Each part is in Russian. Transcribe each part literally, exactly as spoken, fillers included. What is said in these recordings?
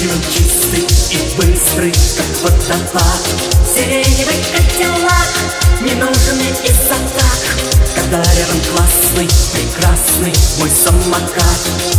Дорогой он чистый и быстрый, как водопад. Сиреневый Кадиллак не нужен мне из-за так, когда рядом классный, прекрасный мой самокат.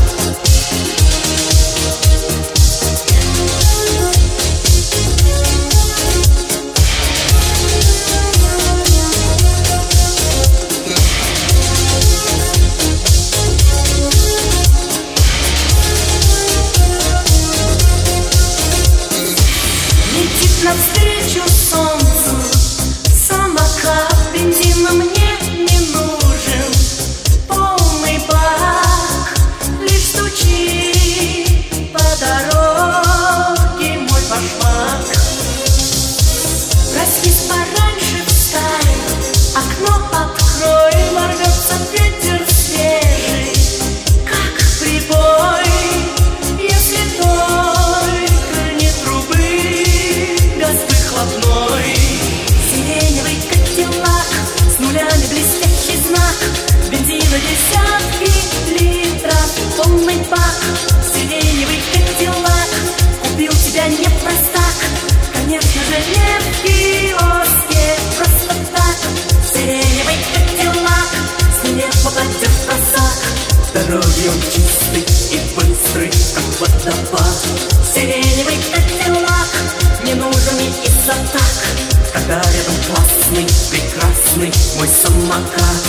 Навстречу солнцу самокат, бензина мне не нужен, полный бак лишь стучит по дороге мой башмак. Проснись пораньше, встань, окно открой, ворвется ветер свежий, как прибой, если только не трубы выхлопной. Сиреневый Кадиллак, с нулями блестящий знак, бензина десятки литров, полный бак. Сиреневый Кадиллак, купил тебя не простак, конечно же не в киоске, просто так. Сиреневый Кадиллак, с ним не попадет в просак. Дорогой он чистый и быстрый, как водопад. Сиреневый Кадиллак не нужен мне из-за так, когда рядом классный, прекрасный мой самокат.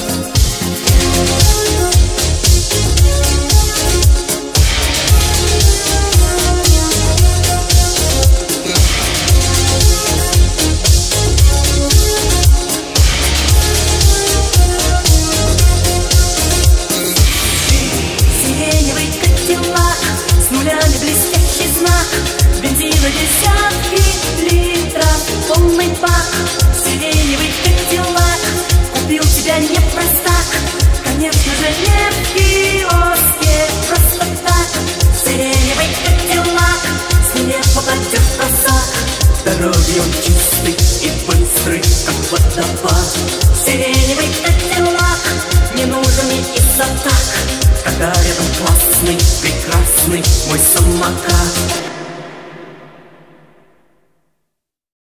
Сиреневый Кадиллак, с нулями блестящий знак, бензина десятки литров, полный бак. Сиреневый Кадиллак, купил тебя не простак, конечно же не в киоске, просто так. Сиреневый Кадиллак, с ним не попадет в просак. Дорогой он чистый и быстрый, как водопад. Сиреневый Кадиллак, не нужен мне из-за так, когда рядом классный, прекрасный мой самокат.